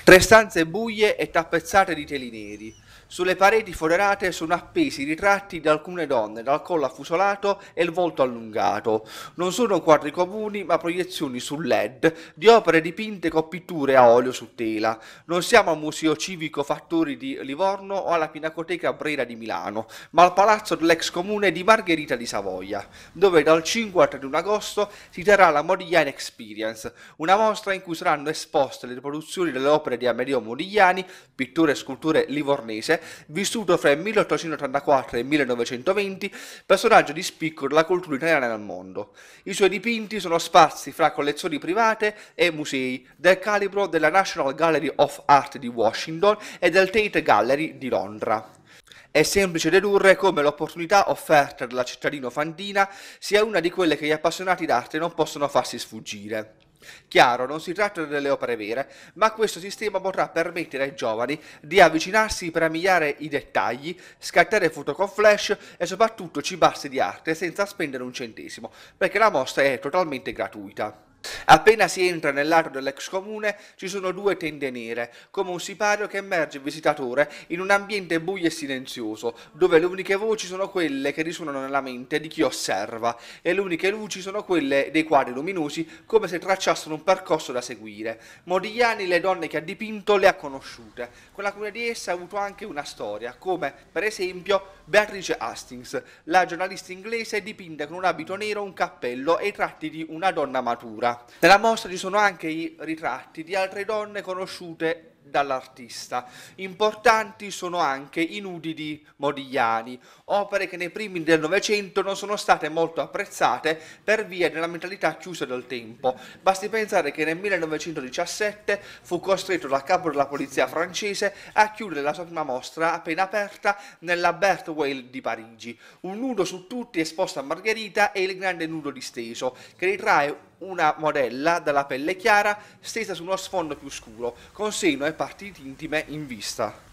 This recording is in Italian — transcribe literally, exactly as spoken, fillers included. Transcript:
Tre stanze buie e tappezzate di teli neri. Sulle pareti foderate sono appesi i ritratti di alcune donne dal collo affusolato e il volto allungato. Non sono quadri comuni, ma proiezioni su L E D di opere dipinte con pitture a olio su tela. Non siamo al Museo Civico Fattori di Livorno o alla Pinacoteca Brera di Milano, ma al Palazzo dell'ex comune di Margherita di Savoia, dove dal cinque al trentuno agosto si terrà la Modigliani Experience, una mostra in cui saranno esposte le riproduzioni delle opere di Amedeo Modigliani, pittore e scultore livornese, vissuto fra il milleottocentottantaquattro e il millenovecentoventi, personaggio di spicco della cultura italiana nel mondo. I suoi dipinti sono sparsi fra collezioni private e musei del calibro della National Gallery of Art di Washington e del Tate Gallery di Londra. È semplice dedurre come l'opportunità offerta dalla cittadina fantina sia una di quelle che gli appassionati d'arte non possono farsi sfuggire. Chiaro, non si tratta delle opere vere, ma questo sistema potrà permettere ai giovani di avvicinarsi per ammigliare i dettagli, scattare foto con flash e soprattutto cibarsi di arte senza spendere un centesimo, perché la mostra è totalmente gratuita. Appena si entra nel lato dell'ex comune ci sono due tende nere, come un sipario che immerge il visitatore in un ambiente buio e silenzioso, dove le uniche voci sono quelle che risuonano nella mente di chi osserva, e le uniche luci sono quelle dei quadri luminosi, come se tracciassero un percorso da seguire. Modigliani le donne che ha dipinto le ha conosciute, con alcune di esse ha avuto anche una storia, come per esempio Beatrice Hastings, la giornalista inglese dipinta con un abito nero, un cappello e i tratti di una donna matura. Nella mostra ci sono anche i ritratti di altre donne conosciute dall'artista. Importanti sono anche i nudi di Modigliani, opere che nei primi del Novecento non sono state molto apprezzate per via della mentalità chiusa del tempo. Basti pensare che nel millenovecentodiciassette fu costretto dal capo della polizia francese a chiudere la sua prima mostra appena aperta nella Berthe Weil di Parigi. Un nudo su tutti esposto a Margherita e il grande nudo disteso, che ritrae una modella dalla pelle chiara stesa su uno sfondo più scuro, con seno e parti intime in vista.